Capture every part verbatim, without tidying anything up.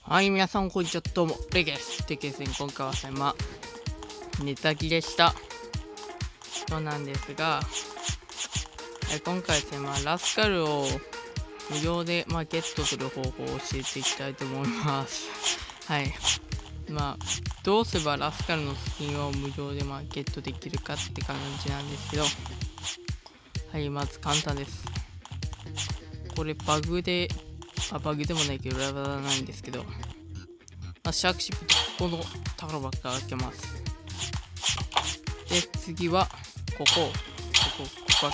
はい、皆さんこんにちは、どうも、レイです。テケスン、今回はさ、まあ、ネタ切れした人なんですが、え今回ですね、まあ、ラスカルを無料で、まあ、ゲットする方法を教えていきたいと思います。はい。まあ、どうすればラスカルのスキンを無料で、まあ、ゲットできるかって感じなんですけど、はい、まず簡単です。これバグで、あ、バグでもないけど、ラバーないんですけど、まあ、シャークシップとここの宝箱から開けます。で、次は、ここ、ここ、ここ開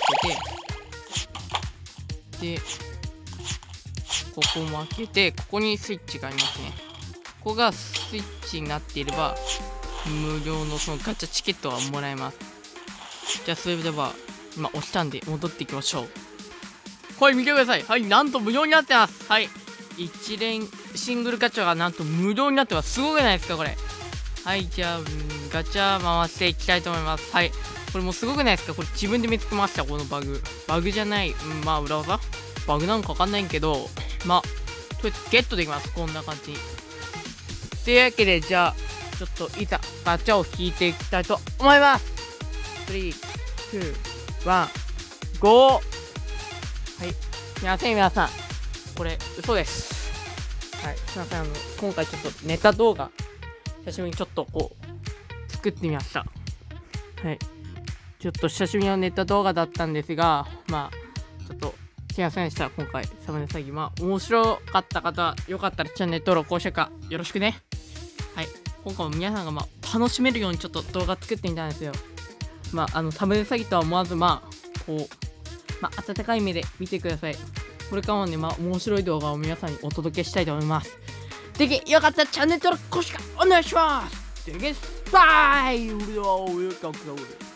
けて、で、ここも開けて、ここにスイッチがありますね。ここがスイッチになっていれば、無料のそのガチャチケットはもらえます。じゃあ、それでは、今押したんで戻っていきましょう。これ見てください。はい、なんと無料になってます。はい。一連シングルガチャがなんと無料になってます。すごくないですかこれ。はい、じゃあ、うん、ガチャ回していきたいと思います。はい。これもうすごくないですかこれ自分で見つけました、このバグ。バグじゃない。うん、まあ、裏技バグなんかわかんないけど、まあ、とりあえずゲットできます。こんな感じに。というわけで、じゃあ、ちょっといざガチャを引いていきたいと思います。さん、に、いち、ご。はい。すみません、皆さん。これ、嘘です。はい。すみません、あの、今回ちょっとネタ動画、久しぶりにちょっとこう、作ってみました。はい。ちょっと久しぶりのネタ動画だったんですが、まあ、ちょっと、すみませんでした。今回、サムネ詐欺。まあ、面白かった方、よかったらチャンネル登録、高評価、よろしくね。はい。今回も皆さんが、まあ、楽しめるようにちょっと動画作ってみたんですよ。まあ、あの、サムネ詐欺とは思わず、まあ、こう、まあ、温かい目で見てください。これからもね、まあ、面白い動画を皆さんにお届けしたいと思います。ぜひ、よかったらチャンネル登録、高評価、お願いします。で、ゲスバイ。